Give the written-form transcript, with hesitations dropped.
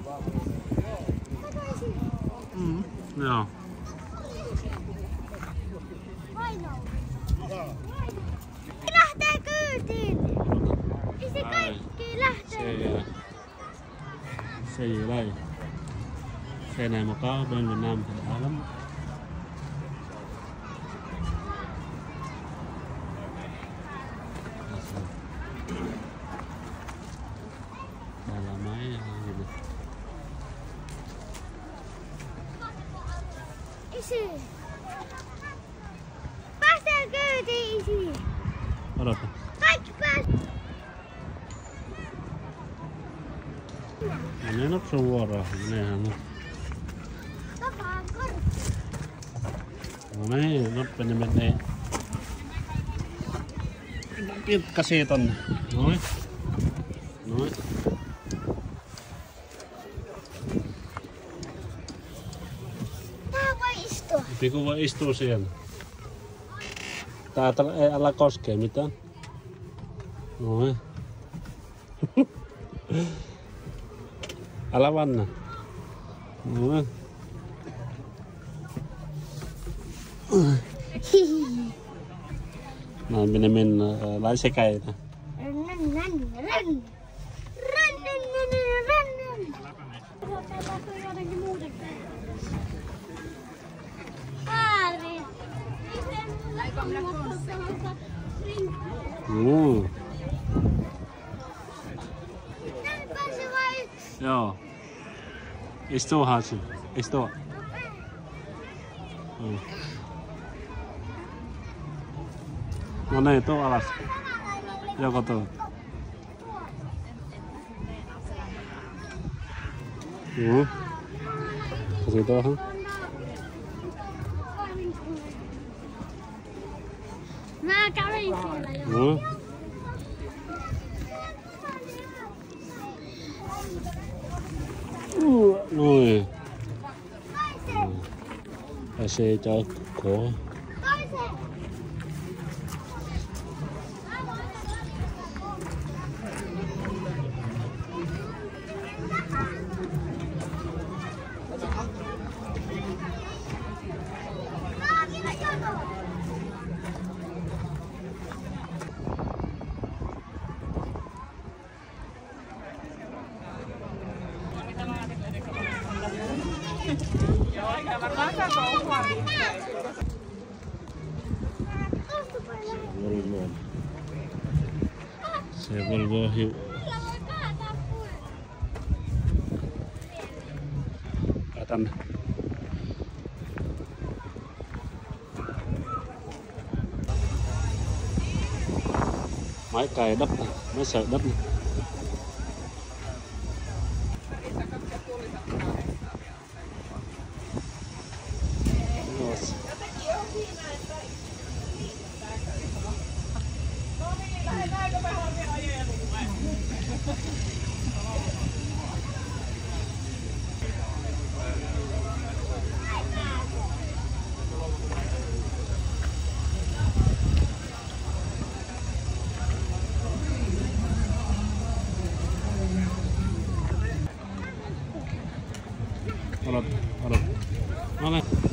Joo. Lähtee kyytiin! Ei se kaikki lähtee! Xe gì đây? Xe này mà có bên Việt Nam thì đã lắm. Đây là máy gì này? Isi! Päästään kyytiin, Isi! Odota. Kaikki päästään! Menee nopsa vuoroa. Meneehän no. Tapaan kortti! No niin, noppa ne menee. Pilkkasii tonne. Noin. Noin. Tää voi istua. Piku voi istua siellä. Täältä ei ala koskea mitään. Noin. Älä vanna. Noin. Näin minne mennään. Lai sekäitä. Joo. Istuu Hansi. Istuu. No niin, tuu alas. Joko tuu? Kasi tuohon. Mä kävin siellä jo. Noin. Pääsee takkoon. Se Volvo tänne. Máy cày đất này, máy sợi đất này. Odot. No niin.